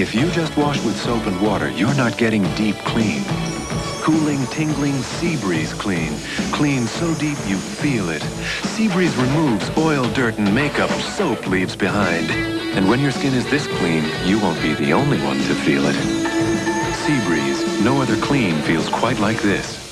If you just wash with soap and water, you're not getting deep clean. Cooling, tingling sea breeze clean. Clean so deep you feel it. Sea breeze removes oil, dirt, and makeup soap leaves behind. And when your skin is this clean, you won't be the only one to feel it. Sea breeze, no other clean feels quite like this.